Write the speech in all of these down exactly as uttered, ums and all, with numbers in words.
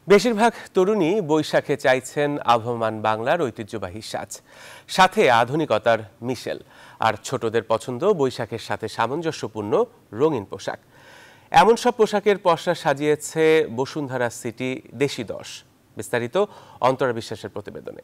বেশিরভাগ তরুণী বৈশাখে চাইছেন আবহমান বাংলার ঐতিহ্যবাহী সাজ, সাথে আধুনিকতার মিশেল। আর ছোটদের পছন্দ বৈশাখের সাথে সামঞ্জস্যপূর্ণ রঙিন পোশাক। এমন সব পোশাকের পসরা সাজিয়েছে বসুন্ধরা সিটি দেশি দশ। বিস্তারিত অন্তরা বিশ্বাসের প্রতিবেদনে।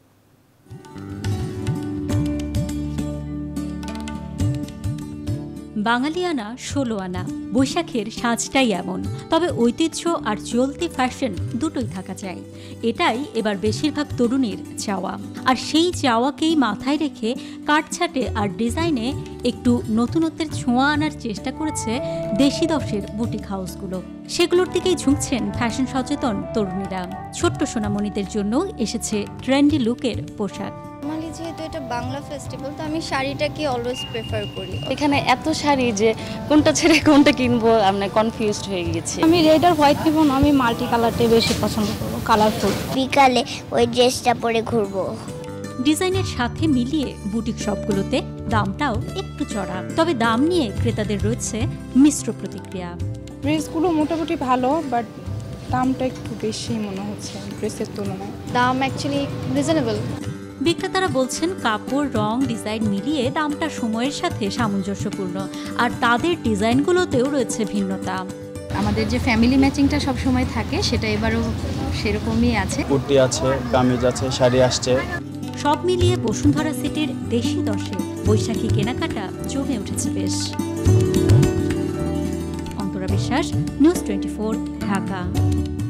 বাঙালিয়ানা ষোলো আনা, বৈশাখের সাজটাই এমন। তবে ঐতিহ্য আর চলতি ফ্যাশন দুটোই থাকা চাই, এটাই এবার বেশিরভাগ তরুণীর চাওয়া। আর সেই চাওয়াকেই মাথায় রেখে কাটছাটে আর ডিজাইনে একটু নতুনত্বের ছোঁয়া আনার চেষ্টা করেছে দেশি দশের বুটিক হাউসগুলো। সেগুলোর দিকেই ঝুঁকছেন ফ্যাশন সচেতন তরুণীরা। ছোট্ট সোনামণিদের জন্য এসেছে ট্রেন্ডি লুকের পোশাক। যেহেতু এটা বাংলা ফেস্টিভ্যাল, তো আমি শাড়িটাকে অলওয়েজ প্রেফার করি। এখানে এত শাড়ি যে কোনটা ছেড়ে কোনটা কিনবো আমরা কনফিউজড হয়ে গেছি। আমি রেড আর হোয়াইট নিব না, আমি মাল্টি কালারটাই বেশি পছন্দ করবো, কালারফুল। বিকালে ওই ড্রেসটা পরে ঘুরবো। ডিজাইনের সাথে মিলিয়ে বুটিক শপগুলোতে দামটাও একটু চড়া, তবে দাম নিয়ে ক্রেতাদের রয়েছে মিশ্র প্রতিক্রিয়া। ড্রেসগুলো মোটামুটি ভালো, বাট দামটা একটু বেশি মনে হচ্ছে ড্রেসের তুলনায়। দাম অ্যাকচুয়ালি রিজনেবল। বিক্রেতারা বলছেন কাপড়, রং, ডিজাইন মিলিয়ে দামটা সময়ের সাথে সামঞ্জস্যপূর্ণ, আর তাদের ডিজাইনগুলোতেও রয়েছে ভিন্নতা। আমাদের যে ফ্যামিলি ম্যাচিংটা সব সময় থাকে সেটা এবারও সেরকমই আছে। কুর্তি আছে, কামিজ আছে, শাড়ি আসছে। সব মিলিয়ে বসুন্ধরা সিটির দেশি দশে বৈশাখী কেনাকাটা জমে উঠেছে বেশ। অন্তরা বিশ্বাস, নিউজ টোয়েন্টি ফোর, ঢাকা।